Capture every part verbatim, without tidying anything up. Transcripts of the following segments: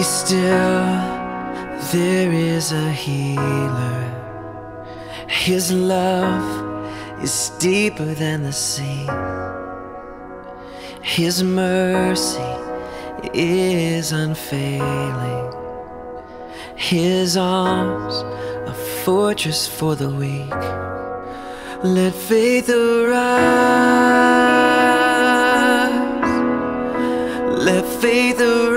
Be still, there is a healer. His love is deeper than the sea. His mercy is unfailing. His arms a fortress for the weak. Let faith arise. Let faith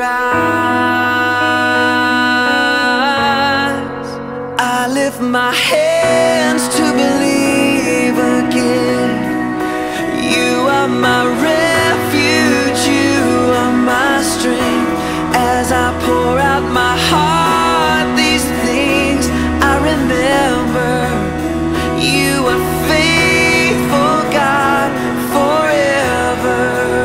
arise. I lift my hands to believe again. You are my refuge, you are my strength. As I pour out my heart, these things I remember. You are faithful, God, forever.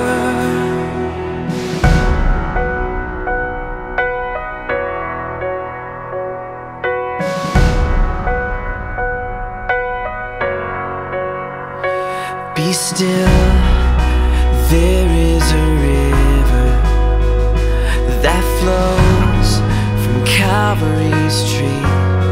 Be still, there is a river that flows from Calvary's tree,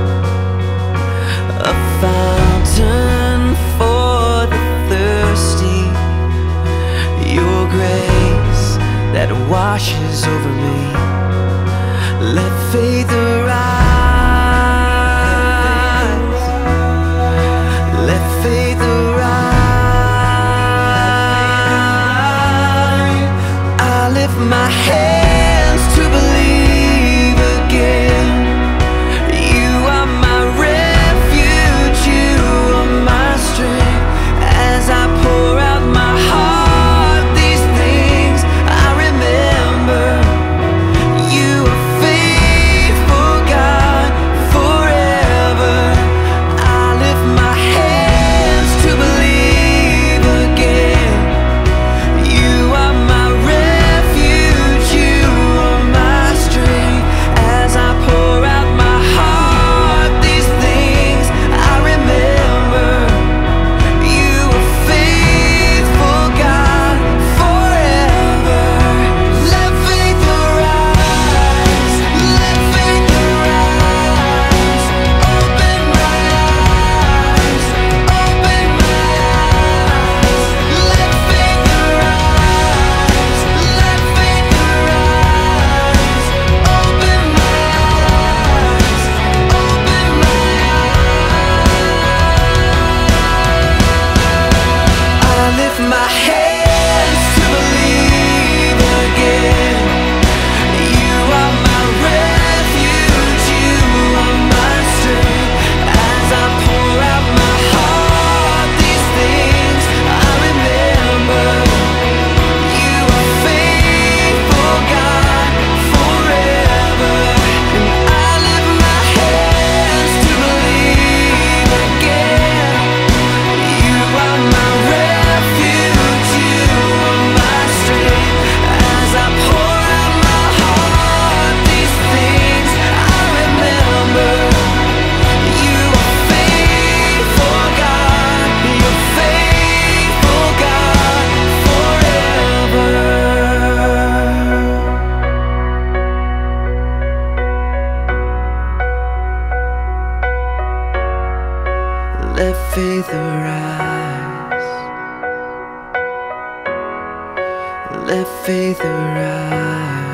a fountain for the thirsty. Your grace that washes over me. Let faith arise. Let faith arise. I lift my hands to believe again. You are my refuge, you are my strength. As I pour out my heart, these things I remember. You are faithful, God, forever. I lift my hands to believe again. You are my refuge, you are my strength. As I pour out my heart, these things I remember. You are faithful, God, forever. Let faith arise. Let faith arise. Open my eyes. Open my eyes. Let faith arise. Let faith arise. Open my eyes. Open my eyes. I lift my hands to believe again. You are my refuge, you are my strength. As I pour out my heart, these things I remember. You are faithful, God, forever. And I lift my hands to believe again. You are my refuge, you are my strength. As I pour out my heart, these things I remember. You are faithful, God, you're faithful, God, forever. Let faith arise. Let faith arise.